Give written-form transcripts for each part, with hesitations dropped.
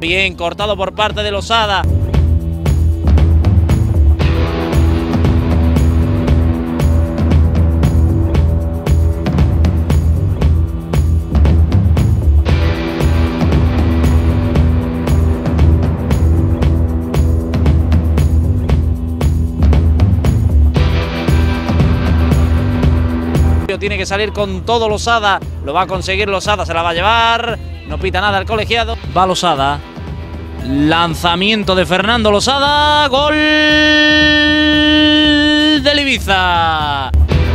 bien cortado por parte de Losada. Tiene que salir con todo Losada, lo va a conseguir Losada, se la va a llevar, no pita nada el colegiado. Va Losada, lanzamiento de Fernando Losada, gol del Ibiza.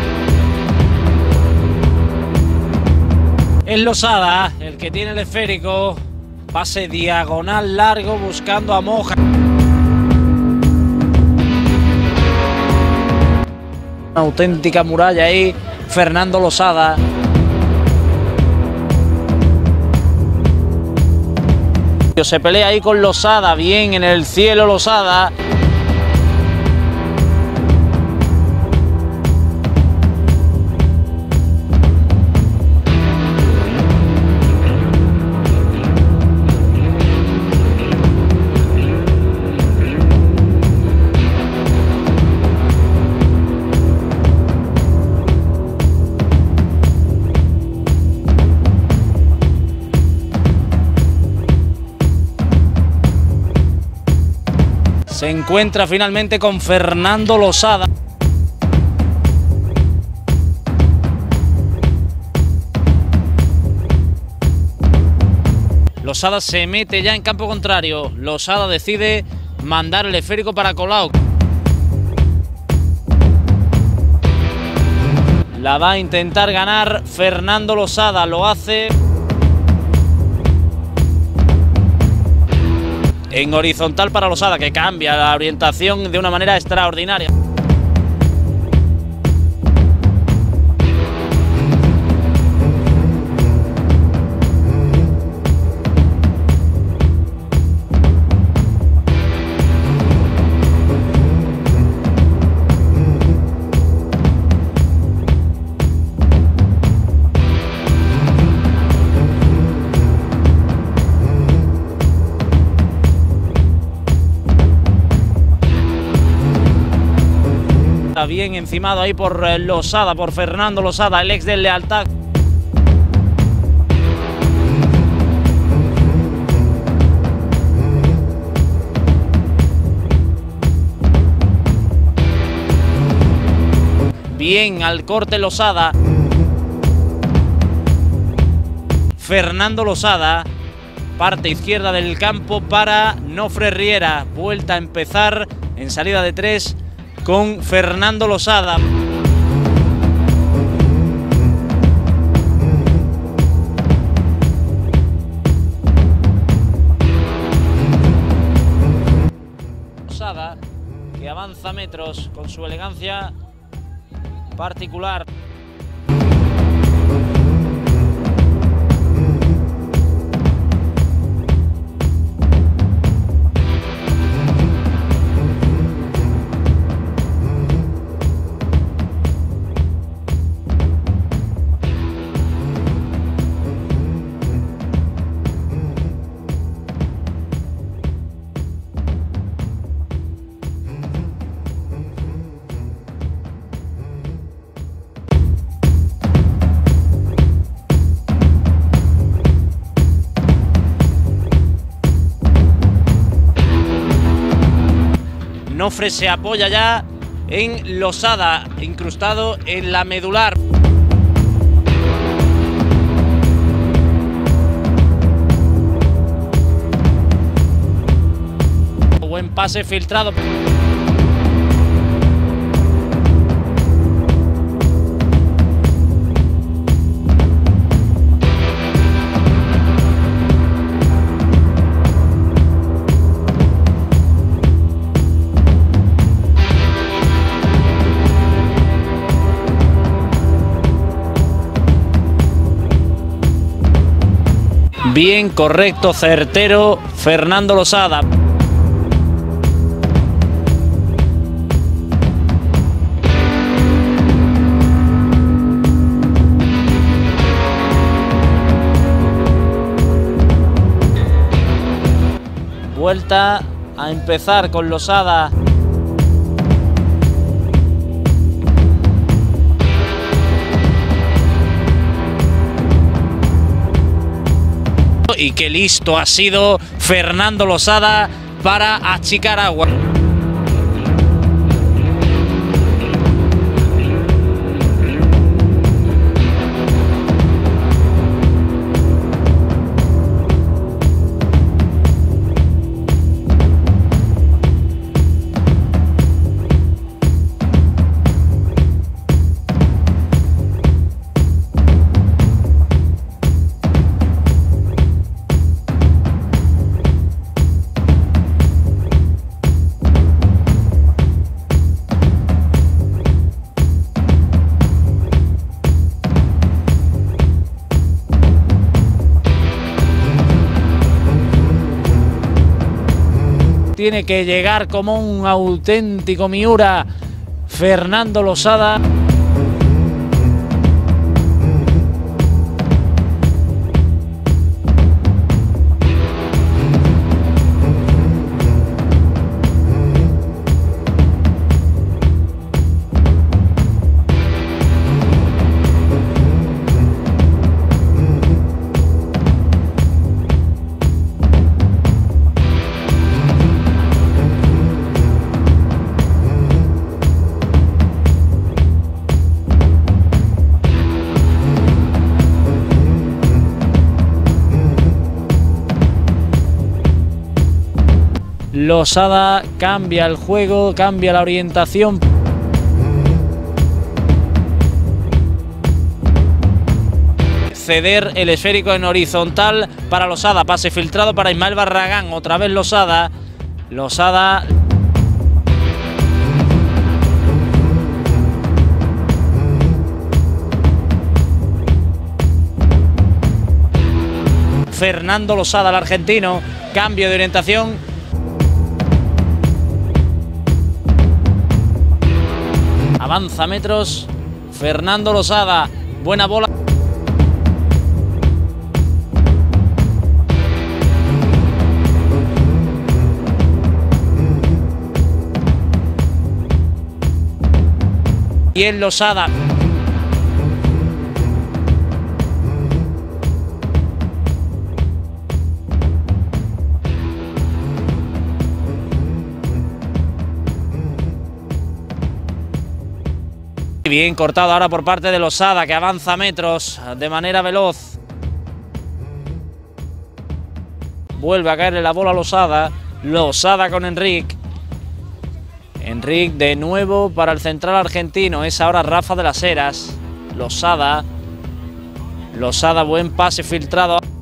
Es Losada el que tiene el esférico, pase diagonal largo buscando a Moja. Una auténtica muralla ahí, Fernando Losada. Se pelea ahí con Losada, bien en el cielo Losada. Se encuentra finalmente con Fernando Losada. Losada se mete ya en campo contrario. Losada decide mandar el esférico para Colau. La va a intentar ganar Fernando Losada, lo hace en horizontal para Losada, que cambia la orientación de una manera extraordinaria. Está bien encimado ahí por Losada, por Fernando Losada, el ex del Lealtad. Bien al corte Losada. Fernando Losada, parte izquierda del campo para Nofre Riera. Vuelta a empezar en salida de 3 con Fernando Losada. Losada, que avanza metros con su elegancia particular. Nofre se apoya ya en Losada, incrustado en la medular. Buen pase filtrado. Bien, correcto, certero, Fernando Losada. Vuelta a empezar con Losada. Y qué listo ha sido Fernando Losada para achicar agua. Tiene que llegar como un auténtico Miura Fernando Losada. Losada cambia el juego, cambia la orientación. Ceder el esférico en horizontal para Losada. Pase filtrado para Ismael Barragán. Otra vez Losada. Losada. Fernando Losada, el argentino. Cambio de orientación. Avanza metros, Fernando Losada, buena bola. Y el Losada. Bien cortado ahora por parte de Losada, que avanza metros de manera veloz. Vuelve a caerle la bola a Losada. Losada con Enric. Enric de nuevo para el central argentino. Es ahora Rafa de las Heras. Losada. Losada, buen pase filtrado.